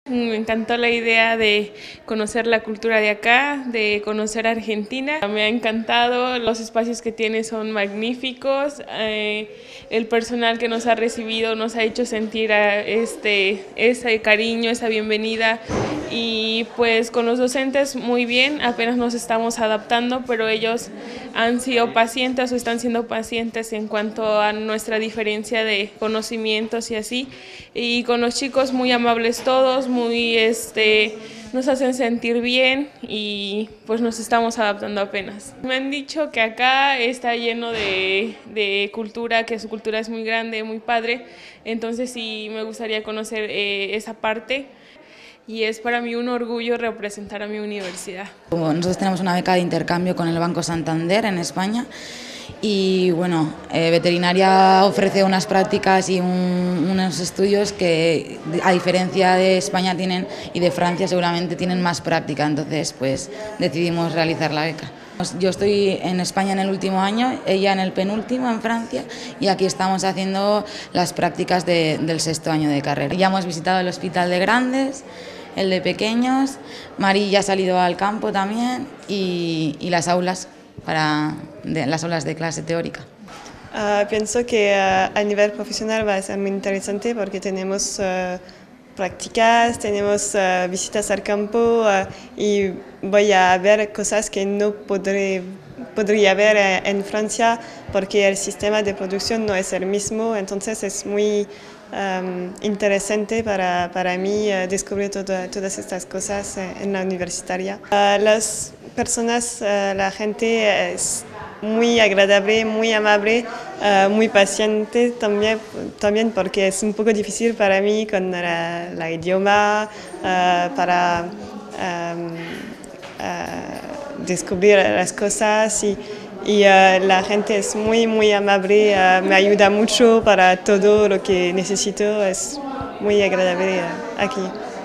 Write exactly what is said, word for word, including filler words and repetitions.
Me encantó la idea de conocer la cultura de acá, de conocer Argentina. Me ha encantado, los espacios que tiene son magníficos, eh, el personal que nos ha recibido nos ha hecho sentir a este, ese cariño, esa bienvenida, y pues con los docentes muy bien, apenas nos estamos adaptando, pero ellos han sido pacientes o están siendo pacientes en cuanto a nuestra diferencia de conocimientos y así, y con los chicos muy amables todos, muy este, nos hacen sentir bien y pues nos estamos adaptando apenas. Me han dicho que acá está lleno de, de cultura, que su cultura es muy grande, muy padre, entonces sí me gustaría conocer eh, esa parte. Y es para mí un orgullo representar a mi universidad. Nosotros tenemos una beca de intercambio con el Banco Santander en España y bueno, eh, veterinaria ofrece unas prácticas y un, unos estudios que a diferencia de España tienen y de Francia seguramente tienen más práctica, entonces pues decidimos realizar la beca. Yo estoy en España en el último año, ella en el penúltimo en Francia, y aquí estamos haciendo las prácticas de, del sexto año de carrera. Ya hemos visitado el hospital de grandes, el de pequeños, Mari ya ha salido al campo también y, y las aulas, para, de, las aulas de clase teórica. Uh, pienso que uh, a nivel profesional va a ser muy interesante porque tenemos uh, prácticas, tenemos uh, visitas al campo uh, y voy a ver cosas que no podré, podría ver en Francia porque el sistema de producción no es el mismo, entonces es muy um, interesante para, para mí uh, descubrir todo, todas estas cosas en la universitaria. Uh, las personas, uh, la gente es muy agradable, muy amable, uh, muy paciente también, también porque es un poco difícil para mí con la, la idioma, uh, para um, uh, descubrir las cosas y, y uh, la gente es muy, muy amable, uh, me ayuda mucho para todo lo que necesito, es muy agradable uh, aquí.